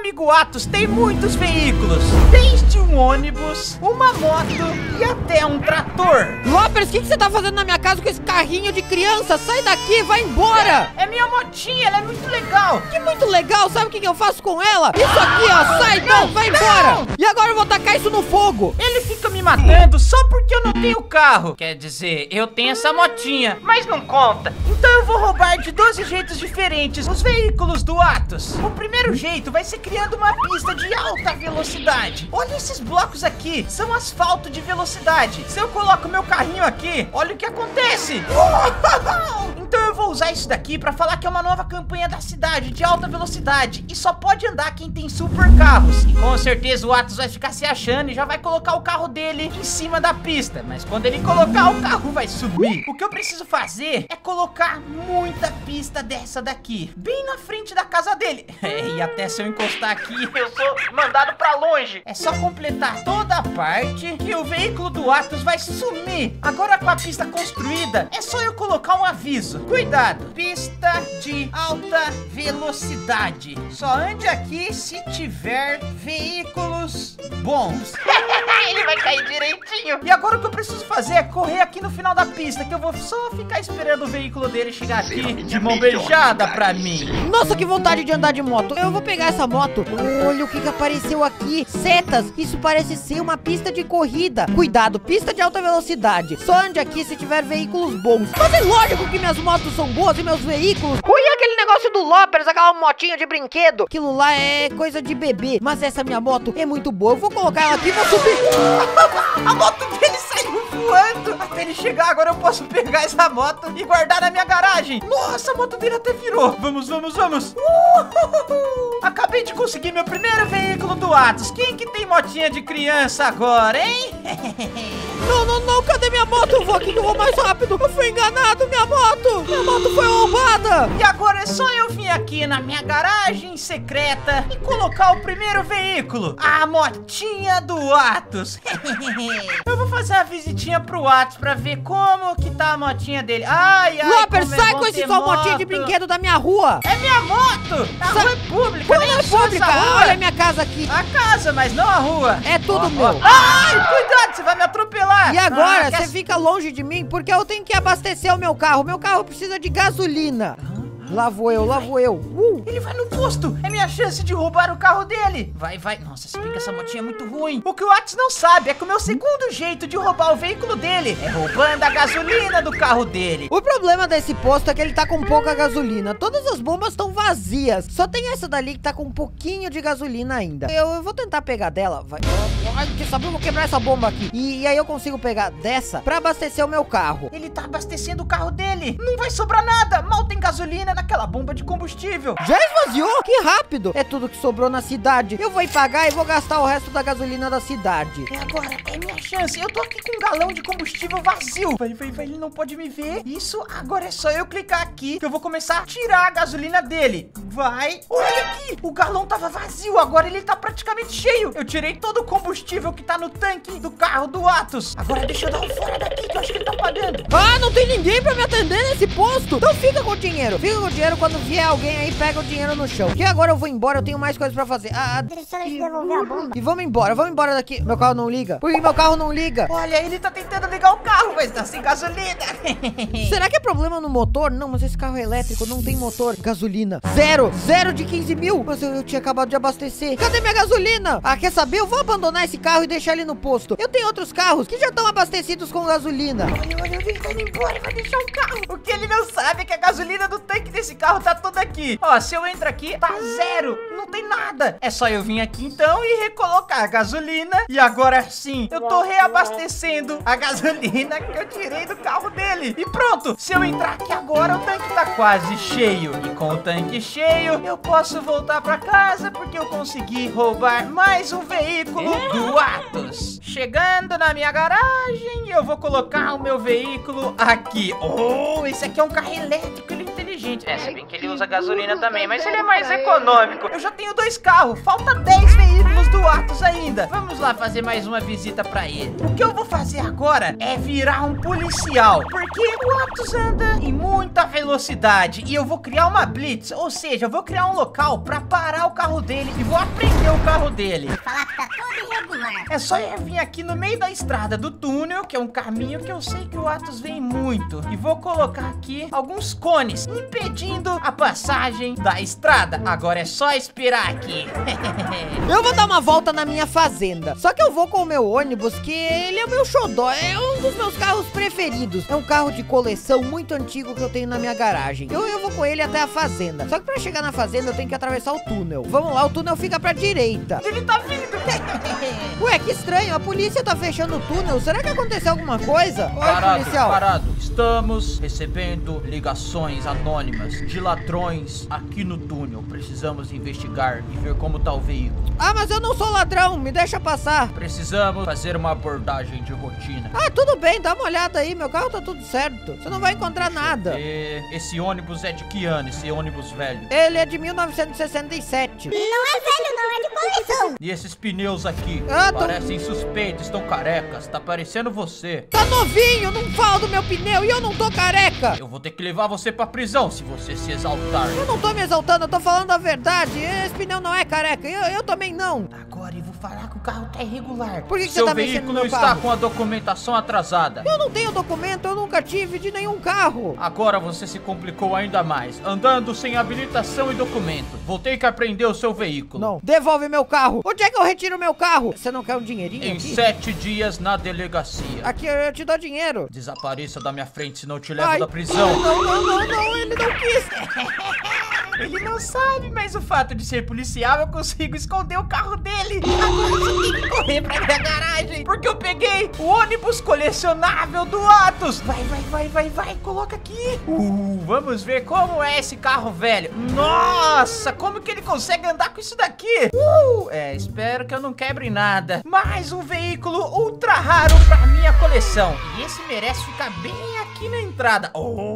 amigo Atos tem muitos veículos, desde um ônibus, uma moto e até um trator. Lopers, o que você tá fazendo na minha casa com esse carrinho de criança? Sai daqui, vai embora. É minha motinha, ela é muito legal. Que muito legal, sabe o que eu faço com ela? Isso aqui, ó, sai, não, vai embora. E agora eu vou tacar isso no fogo. Ele fica me matando só porque eu não tenho carro. Quer dizer, eu tenho essa motinha, mas não conta. Então eu vou roubar de 12 jeitos diferentes os veículos do Atos. O primeiro jeito vai ser criando uma pista de alta velocidade. Olha esses blocos aqui, são asfalto de velocidade. Se eu coloco meu carrinho aqui, olha o que acontece. Então eu vou usar isso daqui pra falar que é uma nova campanha da cidade de alta velocidade. E só pode andar quem tem super carros. E com certeza o Atos vai ficar se achando e já vai colocar o carro dele em cima da pista. Mas quando ele colocar, o carro vai subir. O que eu preciso fazer é colocar muita pista dessa daqui, bem na frente da casa dele. E até se eu encostar aqui, eu sou mandado pra longe. É só completar toda a parte que o veículo do Atos vai sumir. Agora com a pista construída, é só eu colocar um aviso. Cuidado, pista de alta velocidade. Só ande aqui se tiver veículos bons. Ele vai cair direitinho. E agora o que eu preciso fazer é correr aqui no final da pista, que eu vou só ficar esperando o veículo dele chegar aqui de mão beijada pra mim. Nossa, que vontade de andar de moto. Eu vou pegar essa moto. Olha o que apareceu aqui. Setas. Isso parece ser uma pista de corrida. Cuidado, pista de alta velocidade. Só ande aqui se tiver veículos bons. Mas é lógico que minhas motos são boas e meus veículos. Olha aquele negócio do Lopers, aquela motinha de brinquedo. Aquilo lá é coisa de bebê. Mas essa minha moto é muito boa. Eu vou colocar ela aqui e vou subir. A moto dele saiu voando. Até ele chegar, agora eu posso pegar essa moto e guardar na minha garagem. Nossa, a moto dele até virou. Vamos. Acabei de conseguir meu primeiro veículo do Atos. Quem que tem motinha de criança agora, hein? Não, cadê minha moto? Eu vou aqui que eu vou mais rápido. Eu fui enganado, minha moto foi roubada. E agora é só eu vir aqui na minha garagem secreta e colocar o primeiro veículo, a motinha do Atos. Eu vou fazer uma visitinha pro Atos pra ver como que tá a motinha dele. Ai, Lopers, sai com esse sua motinha de brinquedo da minha rua. É minha moto. A rua é pública. Como é pública? Olha a minha casa aqui. A casa, mas não a rua. É tudo meu. Ai, cuidado, você vai me atropelar. E agora, você fica longe de mim porque eu tenho que abastecer o meu carro. Meu carro precisa de gasolina. Lá vou eu. Ele vai no posto. É minha chance de roubar o carro dele. Vai. Nossa, se bem que essa motinha é muito ruim. O que o Atos não sabe é que o meu segundo jeito de roubar o veículo dele é roubando a gasolina do carro dele. O problema desse posto é que ele tá com pouca gasolina. Todas as bombas estão vazias. Só tem essa dali que tá com um pouquinho de gasolina ainda. Eu vou tentar pegar dela. Vai. Ai, quer saber? Eu vou quebrar essa bomba aqui. E aí eu consigo pegar dessa pra abastecer o meu carro. Ele tá abastecendo o carro dele. Não vai sobrar nada. Mal tem gasolina naquela bomba de combustível. Já esvaziou? Que rápido. É tudo que sobrou na cidade. Eu vou ir pagar e vou gastar o resto da gasolina da cidade. E agora é minha chance. Eu tô aqui com um galão de combustível vazio. Vai. Ele não pode me ver. Isso, agora é só eu clicar aqui que eu vou começar a tirar a gasolina dele. Vai. Olha aqui. O galão tava vazio. Agora ele tá praticamente cheio. Eu tirei todo o combustível que tá no tanque do carro do Atos. Agora deixa eu dar um fora daqui que eu acho que ele tá pagando. Ah, não tem ninguém pra me atender nesse posto. Então fica com o dinheiro. Quando vier alguém aí, pega o dinheiro no chão. E agora eu vou embora, eu tenho mais coisas pra fazer. Deixa eu devolver a bomba. E vamos embora daqui. Meu carro não liga? Por que meu carro não liga? Olha, ele tá tentando ligar o carro, mas tá sem gasolina. Será que é problema no motor? Não, mas esse carro é elétrico, não tem motor. Gasolina, zero de 15 mil. Mas eu tinha acabado de abastecer. Cadê minha gasolina? Quer saber? Eu vou abandonar esse carro e deixar ele no posto. Eu tenho outros carros que já estão abastecidos com gasolina. Olha, ele tá indo embora, vai deixar o carro. O que ele não sabe é que a gasolina do tanque desse carro tá toda aqui. Ó, se eu entro aqui, tá zero. Não tem nada. É só eu vir aqui então e recolocar a gasolina. E agora sim, eu tô reabastecendo a gasolina que eu tirei do carro dele. E pronto, se eu entrar aqui agora, o tanque tá quase cheio. E com o tanque cheio, eu posso voltar pra casa porque eu consegui roubar mais um veículo do Atos. Chegando na minha garagem, eu vou colocar o meu veículo aqui. Oh, esse aqui é um carro elétrico, ele é inteligente. gente. Se bem que ele usa gasolina também, mas ele é mais econômico. Eu já tenho 2 carros, falta 10 veículos do Atos ainda. Vamos lá fazer mais uma visita pra ele. O que eu vou fazer agora é virar um policial, porque o Atos anda em muita velocidade e eu vou criar uma blitz, ou seja, eu vou criar um local pra parar o carro dele e vou apreender o carro dele. Falar que tá tudo irregular. É só eu vir aqui no meio da estrada do túnel, que é um caminho que eu sei que o Atos vem muito, e vou colocar aqui alguns cones, impedindo a passagem da estrada. Agora é só esperar aqui. Eu vou dar uma volta na minha fazenda. Só que eu vou com o meu ônibus, que ele é o meu xodó, é um dos meus carros preferidos. É um carro de coleção muito antigo que eu tenho na minha garagem. Eu vou com ele até a fazenda. Só que pra chegar na fazenda eu tenho que atravessar o túnel. Vamos lá, o túnel fica pra direita. Ele tá vindo. Ué, que estranho, a polícia tá fechando o túnel. Será que aconteceu alguma coisa? Oi, policial. Parado. Estamos recebendo ligações anônimas de ladrões aqui no túnel. Precisamos investigar e ver como tá o veículo. Ah, mas eu não sou ladrão, me deixa passar. Precisamos fazer uma abordagem de rotina. Ah, tudo bem, dá uma olhada aí, meu carro tá tudo certo. Você não vai encontrar nada. Esse ônibus é de que ano? Esse ônibus velho? Ele é de 1967. Não é velho, não, é de coleção. E esses pneus aqui? Parecem suspeitos, estão carecas. Tá parecendo você. Tá novinho, não fala do meu pneu e eu não tô careca. Eu vou ter que levar você pra prisão se você se exaltar. Eu não tô me exaltando, eu tô falando a verdade. Esse pneu não é careca, eu também não. Agora eu vou falar que o carro tá irregular. Por que você tá mexendo no meu carro? Seu veículo está com a documentação atrasada. Eu não tenho documento, eu nunca tive de nenhum carro. Agora você se complicou ainda mais, andando sem habilitação e documento. Vou ter que apreender o seu veículo. Não, devolve meu carro. Onde é que eu retiro meu carro? Você não quer um dinheirinho Em aqui? 7 dias na delegacia. Aqui eu te dou dinheiro. Desapareça da minha frente, senão eu te levo da prisão. Não, ele não quis. Ele não sabe, mas o fato de ser policial, eu consigo esconder o carro dele. Agora eu só tenho que correr pra minha garagem, porque eu peguei o ônibus colecionável do Atos. Vai, coloca aqui. Vamos ver como é esse carro velho. Nossa, como que ele consegue andar com isso daqui? Espero que eu não quebre nada. Mais um veículo ultra raro pra minha coleção. E esse merece ficar bem aqui na entrada.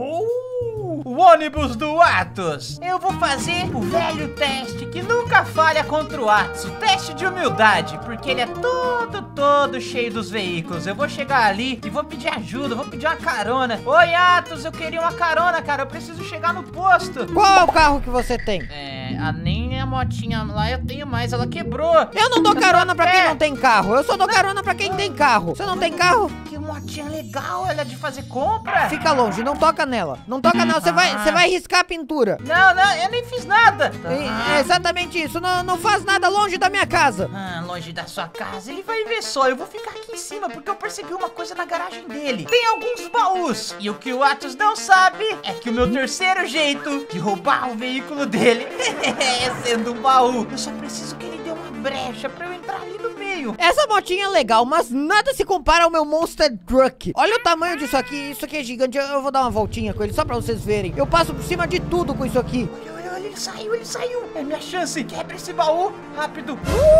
O ônibus do Atos. Eu vou fazer o velho teste que nunca falha contra o Atos. O teste de humildade, porque ele é todo cheio dos veículos. Eu vou chegar ali e vou pedir ajuda, vou pedir uma carona. Oi, Atos, eu queria uma carona, cara. Eu preciso chegar no posto. Qual é o carro que você tem? Nem a motinha lá eu tenho mais, ela quebrou. Eu não dou carona pra quem não tem carro. Eu só dou carona pra quem tem carro. Você não tem carro? Que motinha legal, ela é de fazer compra. Fica longe, não toca nela. Não toca nela, você vai riscar a pintura. Não, eu nem fiz nada. É exatamente isso, não faz nada longe da minha casa. Longe da sua casa, ele vai ver só. Eu vou ficar aqui em cima, porque eu percebi uma coisa na garagem dele. Tem alguns baús. E o que o Atos não sabe é que o meu terceiro jeito de roubar o veículo dele é sendo um baú. Eu só preciso que ele dê uma brecha pra eu entrar ali no meio. Essa motinha é legal, mas nada se compara ao meu Monster Truck. Olha o tamanho disso aqui, isso aqui é gigante. Eu vou dar uma voltinha com ele só pra vocês verem. Eu passo por cima de tudo com isso aqui. Olha, ele saiu. É minha chance. Quebra esse baú, rápido.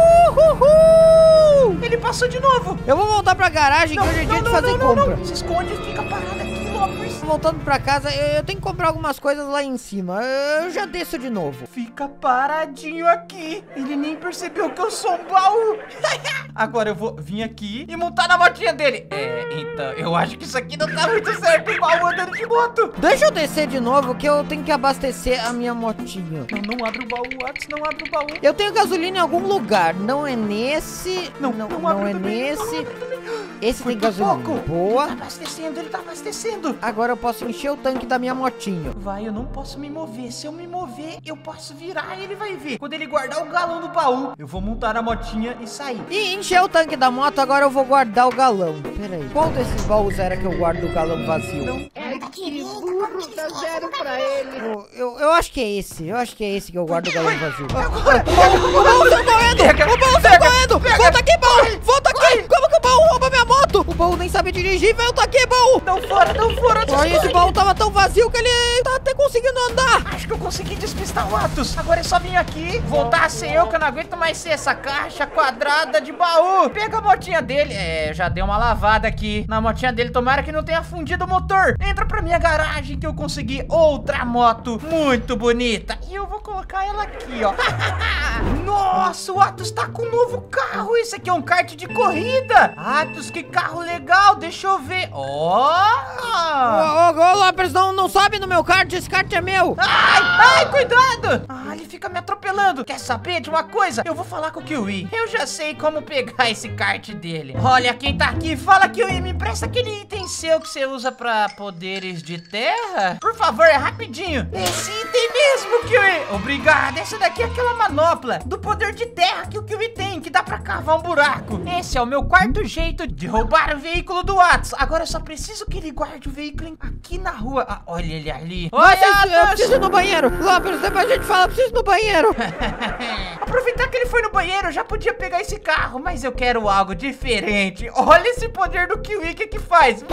Ele passou de novo. Eu vou voltar pra garagem, que hoje é dia de fazer compra. Se esconde e fica parado aqui, Lopers. Voltando pra casa, eu tenho que comprar algumas coisas lá em cima. Eu já desço de novo. Fica paradinho aqui. Ele nem percebeu que eu sou um baú. Agora eu vou vir aqui e montar na motinha dele. Então, eu acho que isso aqui não tá muito certo, o baú andando de moto. Deixa eu descer de novo, que eu tenho que abastecer a minha motinha. Não abre o baú, Atos, não abre o baú. Eu tenho gasolina em algum lugar. Não é nesse. Não é nesse. Esse tem gasolina boa. Ele tá abastecendo. Agora eu posso encher o tanque da minha motinha. Eu não posso me mover. Se eu me mover, eu posso virar e ele vai ver. Quando ele guardar o galão do baú, eu vou montar a motinha e sair. E encher o tanque da moto, agora eu vou guardar o galão. Pera aí, qual desses baús era que eu guardo o galão vazio? Dá zero pra ele. Eu acho que é esse. Eu acho que é esse que eu guardo o galão vazio. Agora! O baú tá correndo! O baú tá correndo! Volta aqui, baú! Volta aqui! Como que o baú rouba minha moto? O baú nem sabe dirigir, velho. Tá aqui, baú. Dão fora. Olha, esse baú tava tão vazio que ele tá até conseguindo andar. Acho que eu consegui despistar o Atos. Agora é só vir aqui, voltar a ser eu, que eu não aguento mais ser essa caixa quadrada de baú. Pega a motinha dele. É, já deu uma lavada aqui na motinha dele. Tomara que não tenha fundido o motor. Entra pra minha garagem que eu consegui outra moto muito bonita. E eu vou colocar ela aqui, ó. Nossa, o Atos tá com um novo carro. Esse aqui é um kart de corrida. Atos, que carro legal. Deixa eu ver. Ó. Ô, Lopes, não sobe no meu kart. Esse kart é meu. Ai, cuidado. Ah, ele fica me atropelando. Quer saber de uma coisa? Eu vou falar com o Kiwi. Eu já sei como pegar esse kart dele. Olha quem tá aqui. Fala, Kiwi, me empresta aquele item seu que você usa pra poderes de terra. Por favor, é rapidinho. Esse item mesmo, Kiwi. Obrigado. Essa daqui é aquela manopla do poder de terra que o Kiwi tem, que dá pra cavar um buraco. Esse é o meu quarto jeito de roubar o veículo do Atos. Agora eu só preciso que ele guarde o veículo aqui na rua. Ah, olha ele ali. Eu preciso ir no banheiro. Lopes, depois a gente fala, eu preciso ir no banheiro. Aproveitar que ele foi no banheiro, eu já podia pegar esse carro, mas eu quero algo diferente. Olha esse poder do Kiwi, que faz?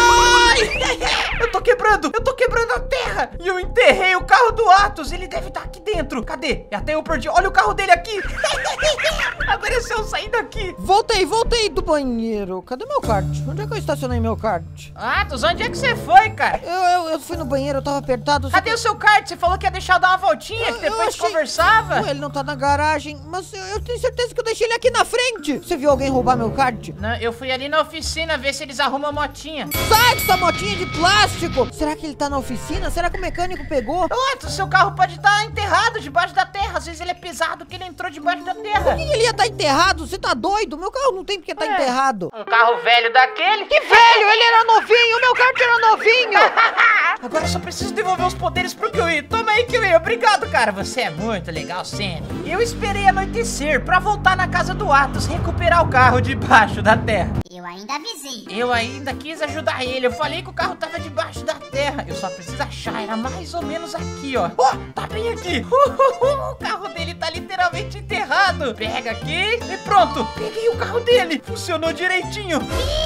Ai! Eu tô quebrando a terra. E eu enterrei o carro do Atos. Ele deve estar aqui dentro. Cadê? Até eu perdi. Olha o carro dele aqui. Agora é só eu sair daqui. Voltei do banheiro. Cadê meu kart? Onde é que eu estacionei meu kart? Atos, onde é que você foi, cara? Eu fui no banheiro, eu tava apertado. Cadê o seu kart? Você falou que ia deixar eu dar uma voltinha, que depois conversava. Ué, ele não tá na garagem, mas eu tenho certeza que eu deixei ele aqui na frente. Você viu alguém roubar meu kart? Não, eu fui ali na oficina ver se eles arrumam a motinha. Sai dessa motinha de plástico! Será que ele tá na oficina? Será que o mecânico pegou? Atos, seu carro pode estar enterrado debaixo da terra. Às vezes ele é pesado que ele entrou debaixo da terra. Por que ele ia estar enterrado? Você tá doido? Meu carro não tem porque tá enterrado. Um carro velho daquele? Que velho? Ele era novinho, meu kart era novinho. Agora eu só preciso devolver os poderes pro Kiwi. Toma aí, Kiwi. Obrigado, cara. Você é muito legal sempre. Eu esperei anoitecer pra voltar na casa do Atos, recuperar o carro debaixo da terra. Eu ainda avisei. Eu ainda quis ajudar ele. Eu falei que o carro tava debaixo da terra. Eu só preciso achar. Era mais ou menos aqui, ó. Ó, tá bem aqui. O carro dele tá literalmente enterrado. Pega aqui e pronto. Peguei o carro dele. Funcionou direitinho.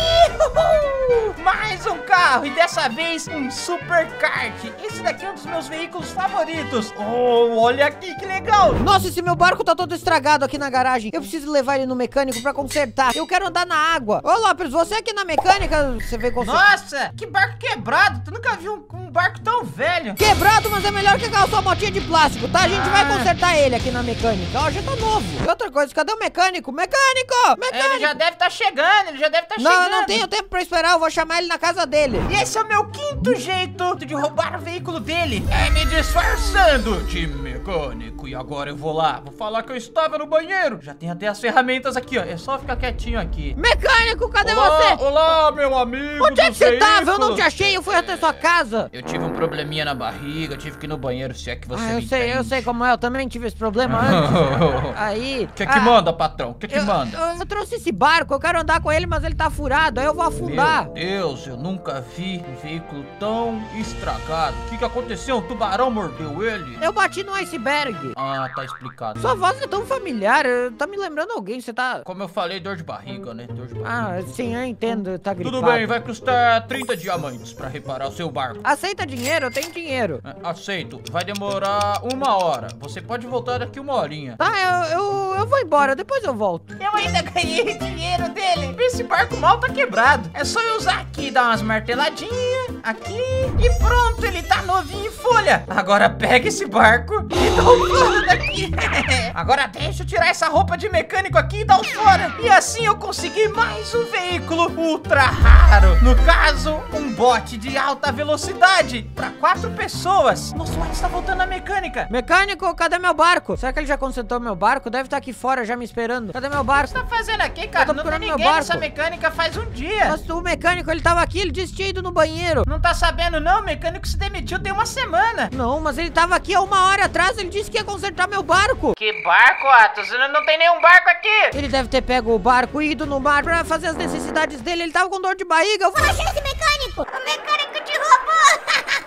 Mais um carro. E dessa vez um super kart. Esse daqui é um dos meus veículos favoritos. Oh, olha aqui que legal. Nossa, esse meu barco tá todo estragado aqui na garagem. Eu preciso levar ele no mecânico pra consertar. Eu quero andar na água. Ô, Lopes, você aqui na mecânica, você veio consertar. Nossa, que barco quebrado. Tu nunca viu um barco tão velho. Quebrado, mas é melhor que aquela sua motinha de plástico, tá? A gente vai consertar ele aqui na mecânica. Ó, já tá novo. E outra coisa, cadê o mecânico? Mecânico! Ele já deve estar chegando, Não, eu não tenho tempo pra esperar. Eu vou chamar ele na casa dele. E esse é o meu quinto jeito de roubar o veículo dele. É me disfarçando de mecânico. E agora eu vou lá. Vou falar que eu estava no banheiro. Já tem até as ferramentas aqui, ó. É só ficar quietinho aqui. Mecânico, cadê você? Olá, meu amigo. Onde é que você tava? Eu não te achei. Eu fui até sua casa. Eu tive um probleminha na barriga. Tive que ir no banheiro, se é que você me entende. Eu sei como é. Eu também tive esse problema antes. Aí... O que manda, patrão? O que manda? Eu trouxe esse barco. Eu quero andar com ele, mas ele tá furado. Aí eu vou afundar. Meu Deus, eu nunca vi um veículo tão estragado. O que aconteceu? Um tubarão mordeu ele? Eu bati no iceberg. Ah, tá explicado. Sua voz é tão familiar. Tá me lembrando alguém. Você tá... Como eu falei, dor de barriga, né? Dor de barriga. Ah, sim, eu entendo. Tá gripado. Tudo bem, vai custar 30 diamantes pra reparar o seu barco. Aceita dinheiro? Eu tenho dinheiro. Aceito. Vai demorar 1 hora. Você pode voltar daqui 1 horinha. Tá, eu vou embora. Depois eu volto. Eu ainda ganhei dinheiro dele. Esse barco mal tá quebrado. É só eu usar aqui, dar umas marteladinhas. Aqui. E pronto, ele tá novinho em folha. Agora pega esse barco e dá um fora daqui. Agora deixa eu tirar essa roupa de mecânico aqui e dar um fora. E assim eu consegui mais um veículo ultra raro. No caso, um bote de alta velocidade para 4 pessoas. Nossa, o Alex tá voltando na mecânica. Mecânico, cadê meu barco? Será que ele já consertou meu barco? Deve estar aqui fora já me esperando. Cadê meu barco? O que você tá fazendo aqui, cara? Não tem ninguém nessa mecânica faz um dia. Mas o mecânico, ele tava aqui, ele disse que tinha ido no banheiro. Não tá sabendo não? O mecânico se demitiu tem 1 semana. Não, mas ele tava aqui há 1 hora atrás, ele disse que ia consertar meu barco. Que barco, Atos? Não tem nenhum barco aqui. Ele deve ter pego o barco e ido no mar pra fazer as necessidades dele. Ele tava com dor de barriga. Achei esse mecânico! O mecânico te roubou! Desse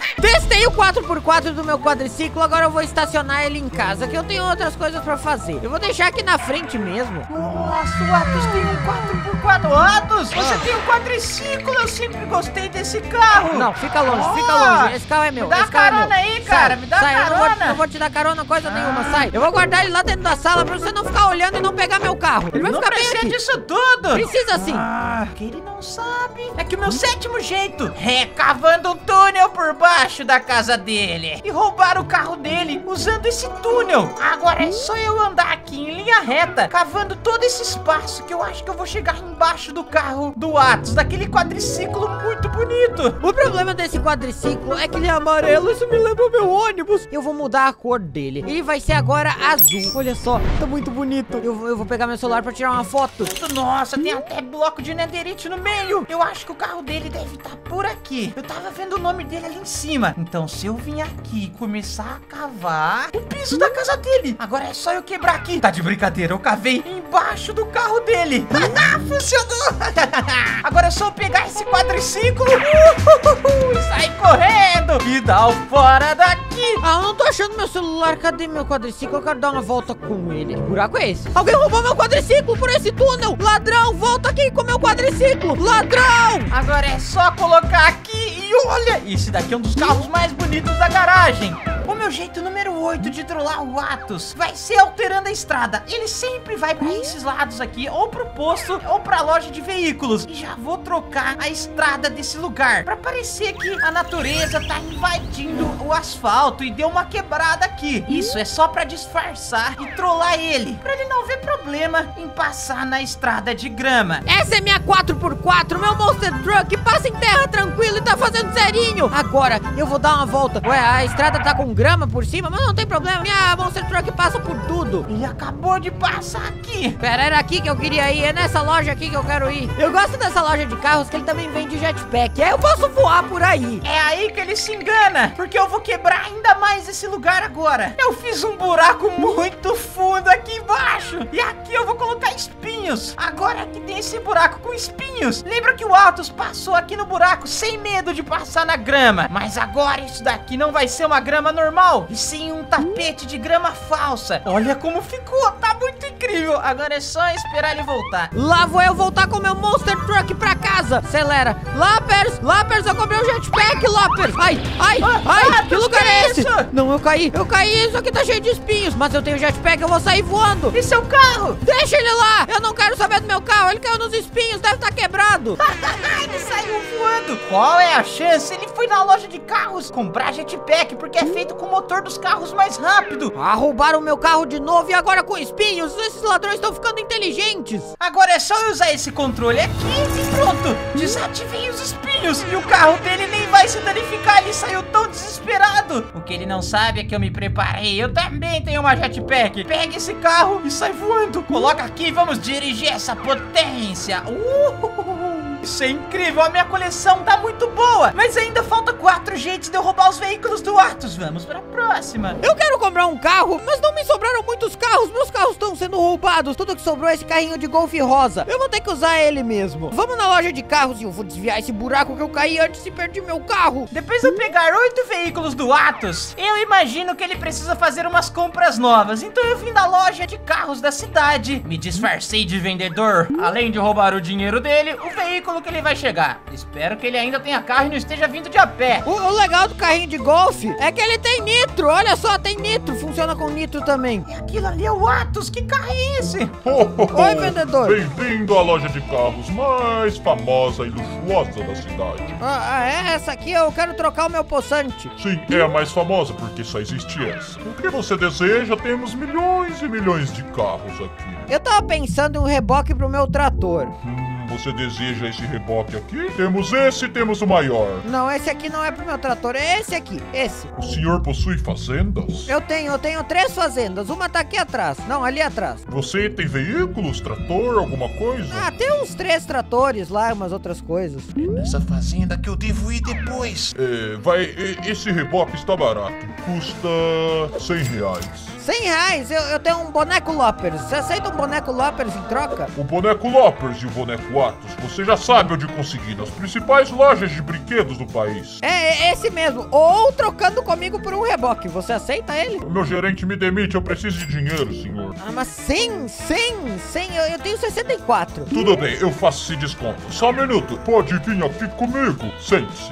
gastei o 4x4 do meu quadriciclo, agora eu vou estacionar ele em casa, que eu tenho outras coisas pra fazer. Eu vou deixar aqui na frente mesmo. Nossa, o Atos tem um 4x4. Atos, você tem um quadriciclo. Eu sempre gostei desse carro. Não, fica longe, fica longe. Esse carro é meu. Me dá esse carro carona é meu. aí, cara. Sai, Me dá sai, carona. Eu não vou te dar carona coisa nenhuma, sai. Eu vou guardar ele lá dentro da sala pra você não ficar olhando e não pegar meu carro. Ele vai Não ficar bem precisa aqui. disso tudo. Precisa sim. Que ele não sabe. É que o meu sétimo jeito é cavando um túnel por baixo da casa dele e roubar o carro dele usando esse túnel. Agora é só eu andar aqui em linha reta, cavando todo esse espaço, que eu acho que eu vou chegar embaixo do carro do Atos, daquele quadriciclo muito bonito. O problema desse quadriciclo é que ele é amarelo, isso me lembra o meu ônibus. Eu vou mudar a cor dele. Ele vai ser agora azul. Olha só, tá muito bonito. Eu vou pegar meu celular pra tirar uma foto. Nossa, tem até bloco de netherite no meio. Eu acho que o carro dele deve estar por aqui. Eu tava vendo o nome dele ali em cima. Então se eu vim aqui e começar a cavar o piso da casa dele, agora é só eu quebrar aqui. Tá de brincadeira, eu cavei embaixo do carro dele. Funcionou. Agora é só eu pegar esse quadriciclo e sair correndo e dar o fora daqui. Ah, eu não tô achando meu celular. Cadê meu quadriciclo? Eu quero dar uma volta com ele. Que buraco é esse? Alguém roubou meu quadriciclo por esse túnel. Ladrão, volta aqui com meu quadriciclo. Ladrão! Agora é só colocar aqui e olha, esse daqui é um dos carros mais bonitos da garagem. O meu jeito número 8 de trollar o Atos vai ser alterando a estrada. Ele sempre vai pra esses lados aqui, ou pro posto, ou pra loja de veículos. E já vou trocar a estrada desse lugar, pra parecer que a natureza tá invadindo o asfalto e deu uma quebrada aqui. Isso é só pra disfarçar e trollar ele, pra ele não ver problema em passar na estrada de grama. Essa é minha 4x4, meu Monster Truck. Passa em terra tranquilo e tá fazendo zerinho. Agora eu vou dar uma volta. Ué, a estrada tá com grama por cima, mas não tem problema. Minha Monster Truck passa por tudo. Ele acabou de passar aqui. Pera, era aqui que eu queria ir. É nessa loja aqui que eu quero ir. Eu gosto dessa loja de carros, que ele também vende jetpack. Aí eu posso voar por aí. É aí que ele se engana, porque eu vou quebrar ainda mais esse lugar agora. Eu fiz um buraco muito fundo aqui embaixo, e aqui eu vou colocar espinhos. Agora aqui tem esse buraco com espinhos. Lembra que o Atos passou aqui no buraco sem medo de passar na grama? Mas agora isso daqui não vai ser uma grama normal, e sim um tapete de grama falsa. Olha como ficou, tá muito incrível. Agora é só esperar ele voltar. Lá vou eu voltar com meu Monster Truck pra casa. Acelera. Lapers, eu comprei um jetpack, Lapers. Ai, que lugar é esse? Não, eu caí, isso aqui tá cheio de espinhos. Mas eu tenho jetpack, eu vou sair voando. Esse é o carro. Deixa ele lá, eu não quero saber do meu carro. Ele caiu nos espinhos, deve estar quebrado. Ele saiu voando. Qual é a chance? Ele foi na loja de carros comprar jetpack, porque é feito com o motor dos carros mais rápido. Roubaram o meu carro de novo e agora com espinhos. Esses ladrões estão ficando inteligentes. Agora é só eu usar esse controle aqui e pronto. Desativei os espinhos e o carro dele nem vai se danificar. Ele saiu tão desesperado. O que ele não sabe é que eu me preparei. Eu também tenho uma jetpack. Pega esse carro e sai voando. Coloca aqui e vamos dirigir essa potência. Isso é incrível, a minha coleção tá muito boa. Mas ainda falta 4 jeitos de eu roubar os veículos do Atos. Vamos pra próxima. Eu quero comprar um carro, mas não me sobraram muitos carros. Meus carros estão sendo roubados. Tudo que sobrou é esse carrinho de golfe rosa. Eu vou ter que usar ele mesmo. Vamos na loja de carros e eu vou desviar esse buraco que eu caí antes e perdi meu carro. Depois de eu pegar 8 veículos do Atos, eu imagino que ele precisa fazer umas compras novas. Então eu vim da loja de carros da cidade, me disfarcei de vendedor. Além de roubar o dinheiro dele, o veículo que ele vai chegar. Espero que ele ainda tenha carro e não esteja vindo de a pé. O legal do carrinho de golfe é que ele tem nitro. Olha só, tem nitro. Funciona com nitro também. E aquilo ali é o Atos. Que carro é esse? Oi, vendedor. Bem-vindo à loja de carros mais famosa e luxuosa da cidade. É essa aqui? Eu quero trocar o meu possante. Sim, é a mais famosa porque só existe essa. O que você deseja? Temos milhões e milhões de carros aqui. Eu tava pensando em um reboque pro meu trator. Você deseja esse reboque aqui? Temos esse, temos o maior. Não, esse aqui não é pro meu trator, é esse aqui, esse. O senhor possui fazendas? Eu tenho 3 fazendas, uma tá aqui atrás, não, ali atrás. Você tem veículos, trator, alguma coisa? Tem uns 3 tratores lá, umas outras coisas. Nessa fazenda que eu devo ir depois. Esse reboque está barato, custa R$100. R$100. Eu tenho um boneco Loppers. Você aceita um boneco Loppers em troca? O boneco Loppers e o boneco Atos, você já sabe onde conseguir, nas principais lojas de brinquedos do país. É esse mesmo. Ou trocando comigo por um reboque. Você aceita ele? O meu gerente me demite, eu preciso de dinheiro, senhor. Ah, mas 100? Eu tenho 64. Tudo bem, eu faço esse desconto. Só um minuto. Pode vir aqui comigo. Sente-se.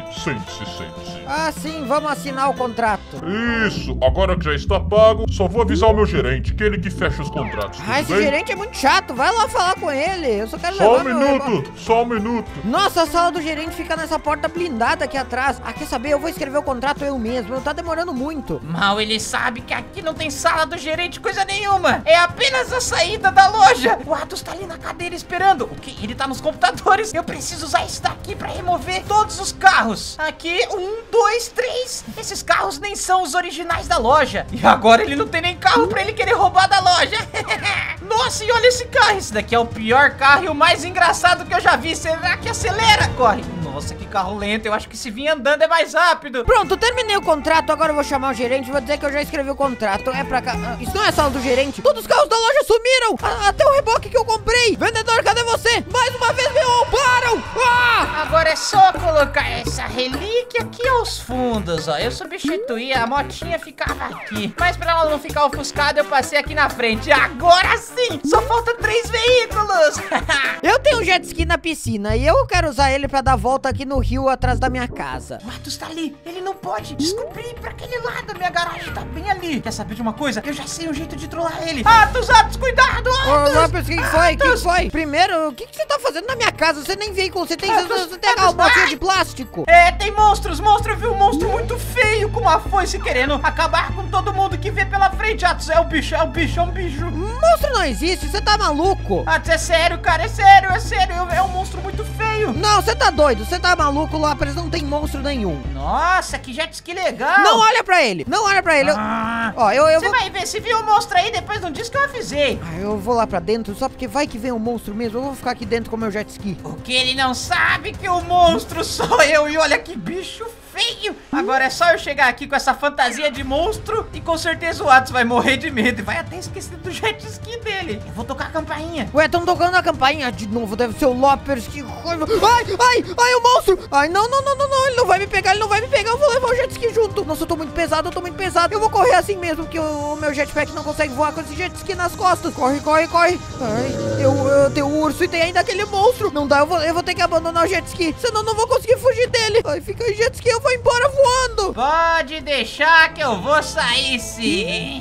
Ah, sim, vamos assinar o contrato. Isso, agora que já está pago, só vou avisar o meu gerente, que é ele que fecha os contratos. Ah, esse gerente é muito chato, vai lá falar com ele. Eu só quero Só levar só um minuto. Nossa, a sala do gerente fica nessa porta blindada aqui atrás. Ah, quer saber? Eu vou escrever o contrato eu mesmo, tá demorando muito. Mal ele sabe que aqui não tem sala do gerente coisa nenhuma. É apenas a saída da loja. O Atos tá ali na cadeira esperando. O quê? Ele tá nos computadores. Eu preciso usar isso daqui pra remover todos os carros. Aqui, 1, 2, 3. Esses carros nem são os originais da loja. E agora ele não tem nem carro pra ele querer roubar da loja. Nossa, e olha esse carro. Esse daqui é o pior carro e o mais engraçado que eu já vi. Será que acelera? Corre. Nossa, que carro lento. Eu acho que se vir andando é mais rápido. Pronto, terminei o contrato. Agora eu vou chamar o gerente. Vou dizer que eu já escrevi o contrato. É pra cá. Isso não é a sala do gerente. Todos os carros da loja sumiram. Até o reboque que eu comprei. Vendedor, cadê você? Mais uma vez me roubaram. Ah! Agora é só colocar essa relíquia aqui aos fundos, ó. Eu substituí, a motinha ficava aqui. Mas pra ela não ficar ofuscada, eu passei aqui na frente. Agora sim! Só falta 3 veículos! Eu tenho um jet ski na piscina e eu quero usar ele pra dar volta aqui no rio atrás da minha casa. O Atos tá ali, ele não pode descobrir pra aquele lado. A minha garagem tá bem ali. Quer saber de uma coisa? Eu já sei um jeito de trollar ele. Atos, cuidado! Ô, o que foi? Primeiro, o que você tá fazendo na minha casa? Você nem veículo, você tem aquela botinha de plástico. É, tem monstros. Eu vi um monstro muito feio com uma foice querendo acabar com todo mundo que vê pela frente. Atos, é um bicho. Monstro não existe, você tá maluco? Atos, é sério, cara, é sério. É um monstro muito feio. Não, você tá doido, você tá maluco, Loppers, não tem monstro nenhum. Nossa, que jet ski legal. Não olha pra ele. Ó, Você vai ver, se viu o monstro aí, depois não diz que eu avisei. Eu vou lá pra dentro, só porque vai que vem um monstro mesmo. Eu vou ficar aqui dentro com o meu jet ski. Porque ele não sabe que o monstro sou eu. E olha que bicho feio. Agora é só eu chegar aqui com essa fantasia de monstro e com certeza o Atos vai morrer de medo e vai até esquecer do jet ski dele. Eu vou tocar a campainha. Ué, tão tocando a campainha de novo, deve ser o Loppers, que raiva. Ai, o monstro. Ai, não, ele não vai me pegar, eu vou levar o jet ski junto. Nossa, eu tô muito pesado. Eu vou correr assim mesmo, porque o meu jetpack não consegue voar com esse jet ski nas costas. Corre. Ai, eu tenho um urso e tem ainda aquele monstro. Não dá, eu vou ter que abandonar o jet ski, senão não vou conseguir fugir dele. Ai, fica aí, jet ski, eu vou embora voando. Pode deixar que eu vou sair sim.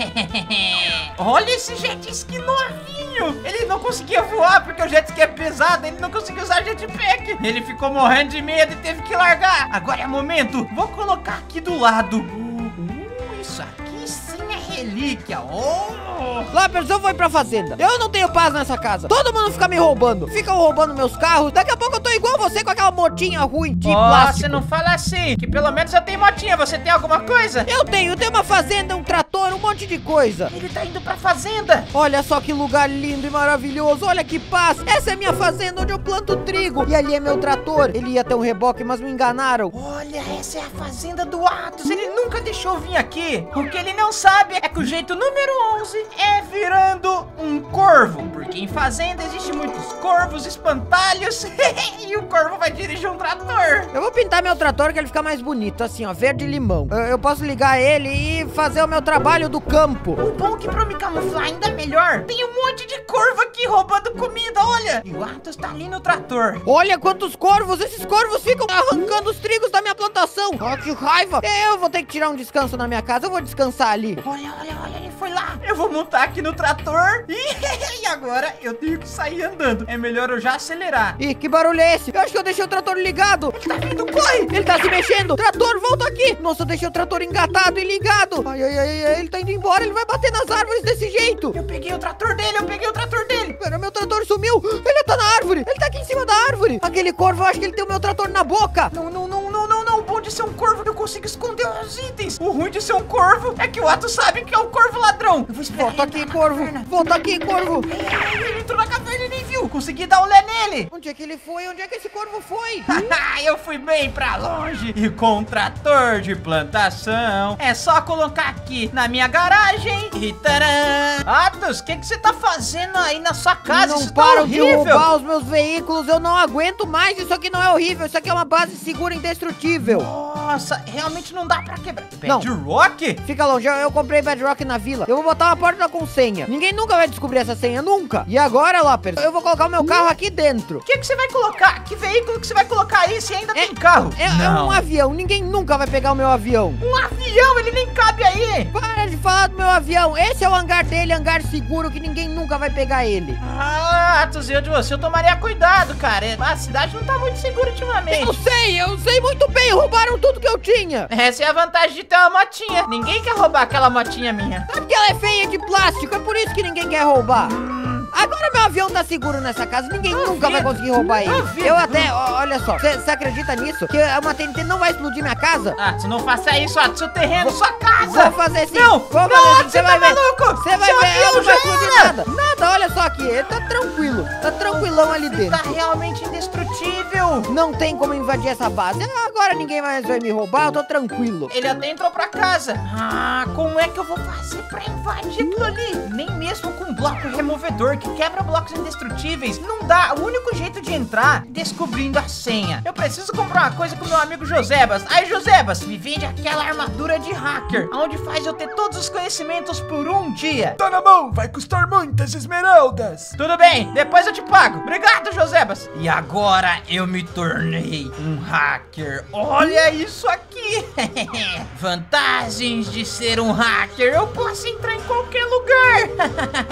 Olha esse jet ski novinho. Ele não conseguia voar porque o jet ski é pesado. Ele não conseguiu usar jetpack. Ele ficou morrendo de medo e teve que largar. Agora é momento. Vou colocar aqui do lado. Isso aqui sim é relíquia. Loppers, eu vou ir pra fazenda. Eu não tenho paz nessa casa. Todo mundo fica me roubando. Ficam roubando meus carros. Daqui a pouco eu tô igual você com aquela motinha ruim de plástico. Você não fala assim, que pelo menos eu tenho motinha. Você tem alguma coisa? Eu tenho uma fazenda, um trator, um monte de coisa. Ele tá indo pra fazenda. Olha só que lugar lindo e maravilhoso. Olha que paz. Essa é minha fazenda onde eu planto trigo. E ali é meu trator. Ele ia ter um reboque, mas me enganaram. Olha, essa é a fazenda do Atos. Ele nunca deixou eu vir aqui. O que ele não sabe é que o jeito número 11 é virando um corvo. Porque em fazenda existe muitos corvos, espantalhos. E o corvo vai dirigir um trator. Eu vou pintar meu trator que ele fica mais bonito, assim, ó, verde limão. Eu posso ligar ele e fazer o meu trabalho do campo. O bom é que pra me camuflar ainda melhor, tem um monte de corvo aqui roubando comida, olha. E o Atos tá ali no trator. Olha quantos corvos. Esses corvos ficam arrancando os trigos da minha plantação. Ah, que raiva. Eu vou ter que tirar um descanso na minha casa. Eu vou descansar ali. Olha, ele foi lá. Eu vou montar aqui no trator. E agora eu tenho que sair andando. É melhor eu já acelerar. Ih, que barulho é esse? Eu acho que eu deixei o trator ligado. Ele tá vindo, corre. Ele tá se mexendo. Trator, volta aqui. Nossa, eu deixei o trator engatado e ligado. Ai, ele tá indo embora. Ele vai bater nas árvores desse jeito. Eu peguei o trator dele. Pera, meu trator sumiu. Ele tá na árvore. Ele tá aqui em cima da árvore. Aquele corvo, eu acho que ele tem o meu trator na boca. Não. O bom de ser um corvo que eu consigo esconder os itens. O ruim de ser um corvo é que o Atos sabe que é um corvo ladrão. Eu vou esperar. Volta aqui, corvo. Volta aqui, corvo. Ele entrou na caverna e nem viu. consegui dar um lé nele. Onde é que ele foi? Onde é que esse corvo foi? Eu fui bem pra longe. E com um trator de plantação, é só colocar aqui na minha garagem e taran. Atos, o que você tá fazendo aí na sua casa? Não Isso tá param de horrível. roubar os meus veículos, eu não aguento mais. Isso aqui não é horrível, isso aqui é uma base segura e indestrutível. Nossa, realmente não dá pra quebrar. Não. Bedrock? Fica longe, eu comprei Bedrock na vila. Eu vou botar uma porta com senha. Ninguém nunca vai descobrir essa senha, nunca. E agora, Lopers, eu vou colocar o meu carro aqui dentro. O que você vai colocar? Que veículo que você vai colocar aí se ainda tem carro? É um avião, ninguém nunca vai pegar o meu avião. Um avião, ele nem cabe aí. Para de falar do meu avião. Esse é o hangar dele, hangar seguro, que ninguém nunca vai pegar ele. Ah, Atos, eu de você, eu tomaria cuidado, cara. A cidade não tá muito segura ultimamente. Eu sei muito bem, roubaram tudo que eu tinha. Essa é a vantagem de ter uma motinha. Ninguém quer roubar aquela motinha minha. Sabe que ela é feia de plástico, é por isso que ninguém quer roubar. Agora meu avião tá seguro nessa casa, ninguém nunca vai conseguir roubar ele. Eu até, olha só, você acredita nisso? Que uma TNT não vai explodir minha casa? Atos, não faça isso, Atos, seu terreno, sua casa. Vou fazer sim. Não, vou fazer não, sim, você tá maluco. Você vai Seu ver, avião não vai já explodir era. nada. Nada, olha só aqui, ele tá tranquilo. Tá tranquilão ali Tá dentro. realmente indestrutível. Não tem como invadir essa base. Agora ninguém mais vai me roubar, eu tô tranquilo. Ele até entrou pra casa. Ah, como é que eu vou fazer pra invadir aquilo ali? Nem mesmo com um bloco removedor que quebra blocos indestrutíveis. Não dá. O único jeito de entrar é descobrindo a senha. Eu preciso comprar uma coisa com meu amigo Josebas. Aí, Josebas, me vende aquela armadura de hacker, onde faz eu ter todos os conhecimentos por um dia. Tá na mão, vai custar muitas esmeraldas. Tudo bem, depois eu te pago. Obrigado, Josebas. E agora eu me tornei um hacker. Olha isso aqui. Vantagens de ser um hacker. Eu posso entrar em qualquer lugar.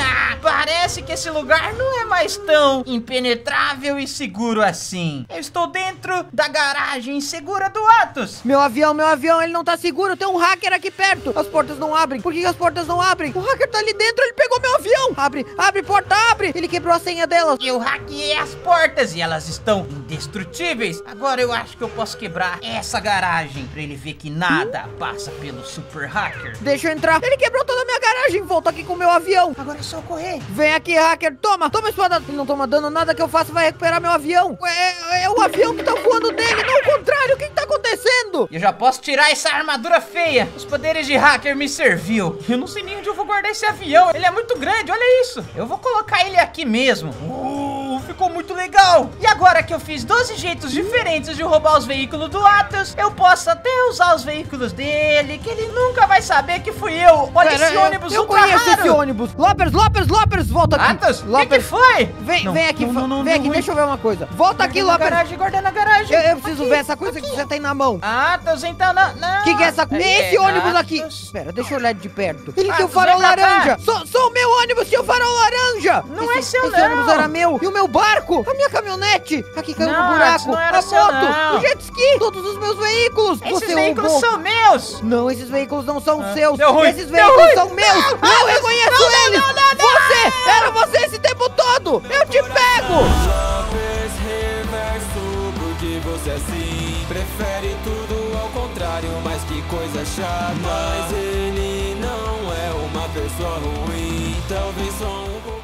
Parece que esse lugar não é mais tão impenetrável e seguro assim. Eu estou dentro da garagem segura do Atos. Meu avião, ele não tá seguro. Tem um hacker aqui perto. As portas não abrem. Por que as portas não abrem? O hacker tá ali dentro, ele pegou meu avião. Abre, porta, abre. Ele quebrou a senha delas. Eu hackeei as portas e elas estão indestrutíveis. Agora eu acho que eu posso quebrar essa garagem pra ele ver que nada passa pelo super hacker. Deixa eu entrar. Ele quebrou toda a minha garagem. Volta aqui com o meu avião. Agora é só correr. Vem aqui, hacker. Toma a espada. Ele não toma dano, nada que eu faça vai recuperar meu avião. É o avião que tá voando dele, não o contrário. O que tá acontecendo? Eu já posso tirar essa armadura feia. Os poderes de hacker me serviu. Eu não sei nem onde eu vou guardar esse avião. Ele é muito grande, olha isso. Eu vou colocar ele aqui mesmo. Ficou muito legal. E agora que eu fiz 12 jeitos diferentes de roubar os veículos do Atos, eu posso até usar os veículos dele, que ele nunca vai saber que fui eu. Olha esse ônibus eu ultra conheço raro. esse ônibus. Lopers, volta aqui. Atos, o que Lopers, foi? vem aqui, não, vem aqui, deixa eu ver uma coisa. Volta aqui, Lopers. Guarda na garagem. Eu preciso ver essa coisa que você tem na mão. Atos, então não. O que é essa? Esse ônibus aqui. Atos. Espera, deixa eu olhar de perto. Ele tem o Atos, farol vem pra cá. laranja. Só o meu ônibus tinha o farol laranja. Não é seu, esse não. ônibus era meu. E o meu barco, a minha caminhonete. Aqui caiu Não, no buraco. Atos, não era A seu, moto, não. o jet ski, todos os meus veículos. Esses Você veículos roubou. são meus. Não, esses veículos não são seus. deu ruim, Esses deu veículos ruim. são meus. Eu reconheço eles. Você, era você esse tempo todo. Eu te pego. Lopers Reverso, porque você assim prefere tudo ao contrário, mas que coisa chata. Mas ele não é uma pessoa ruim, talvez só um pouco.